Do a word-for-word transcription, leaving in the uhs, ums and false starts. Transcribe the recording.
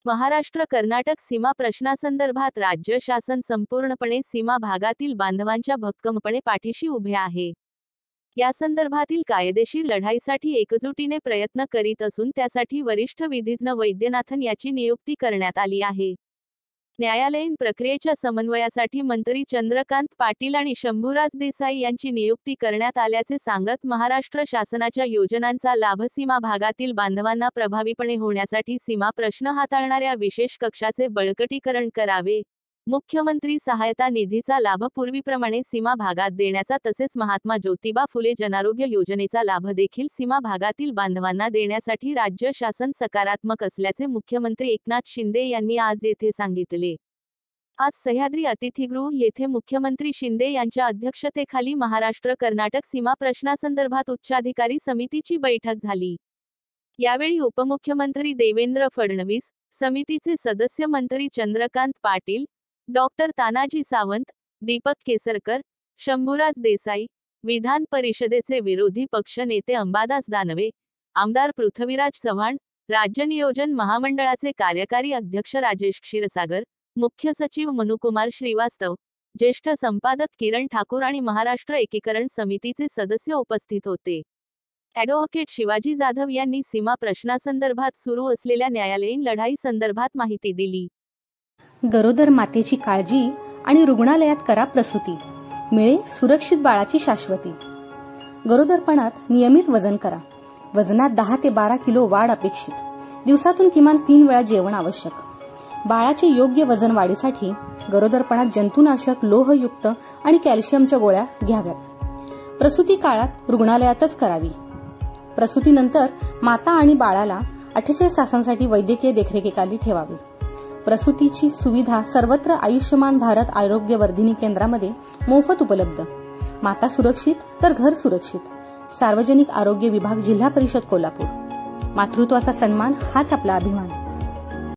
महाराष्ट्र कर्नाटक सीमा प्रश्नासंदर्भात राज्य शासन संपूर्णपणे सीमा भागातील बांधवांच्या भक्कमपणे पाठीशी उभे आहे. या संदर्भातील कायदेशीर लढाईसाठी एकजुटीने प्रयत्न करीत असून त्यासाठी वरिष्ठ विधिज्ञ वैद्यनाथन याची नियुक्ती करण्यात आली आहे. न्यायालयीन प्रक्रियेच्या समन्वयासाठी मंत्री चंद्रकांत पाटील आणि शंभूराज देसाई यांची नियुक्ती करण्यात आल्याचे सांगत महाराष्ट्र शासनाच्या योजनांचा लाभ सीमा भागातील बांधवांना प्रभावीपणे होण्यासाठी सीमा प्रश्न हाताळणाऱ्या विशेष कक्षाचे बळकटीकरण करावे, मुख्यमंत्री सहायता निधीचा लाभ पूर्वीप्रमाणे सीमा भागात देण्याचा तसेच महात्मा ज्योतिबा फुले जनारोग्य योजनेचा लाभ देखील सीमा भागातील बांधवांना देण्यासाठी राज्य शासन सकारात्मक असल्याचे मुख्यमंत्री एकनाथ शिंदे यांनी आज येथे सांगितले. आज सह्याद्री अतिथीगृह येथे मुख्यमंत्री शिंदे यांच्या अध्यक्षतेखाली महाराष्ट्र कर्नाटक सीमा प्रश्नासंदर्भात उच्चाधिकारी समितीची बैठक झाली. यावेळी उपमुख्यमंत्री देवेंद्र फडणवीस, समितीचे सदस्य मंत्री चंद्रकांत पाटील, डॉक्टर तानाजी सावंत, दीपक केसरकर, शंभूराज देसाई, विधान परिषदेचे विरोधी पक्ष नेते अंबादास दानवे, आमदार पृथ्वीराज चव्हाण, राज्य नियोजन महामंडळाचे कार्यकारी अध्यक्ष राजेश क्षीरसागर, मुख्य सचिव मनुकुमार श्रीवास्तव, ज्येष्ठ संपादक किरण ठाकूर आणि महाराष्ट्र एकीकरण समितीचे सदस्य उपस्थित होते. ॲडव्होकेट शिवाजी जाधव यांनी सीमा प्रश्नासंदर्भात सुरू असलेल्या न्यायालयीन लढाई संदर्भात माहिती दिली. गरोदर मातेची काळजी आणि रुग्णालयात करा प्रसूती, मिळे सुरक्षित बाळाची शाश्वती. गरोदरपणात नियमित वजन करा. वजनात दहा ते बारा किलो वाढ अपेक्षित. दिवसातून किमान तीन वेळा जेवण आवश्यक. बाळाचे योग्य वजन वाढीसाठी गरोदरपणात जंतुनाशक, लोहयुक्त आणि कॅल्शियमच्या गोळ्या घ्याव्यात. प्रसूती काळात रुग्णालयातच करावी. प्रसूतीनंतर माता आणि बाळाला अठ्ठेचाळीस तासांसाठी वैद्यकीय देखरेखीखाली ठेवावे. प्रसूतीची सुविधा सर्वत्र आयुष्यमान भारत आरोग्य वर्धिनी केंद्रामध्ये मोफत उपलब्ध. माता सुरक्षित तर घर सुरक्षित. सार्वजनिक आरोग्य विभाग, जिल्हा परिषद कोल्हापूर. मातृत्वाचा सन्मान हाच आपला अभिमान.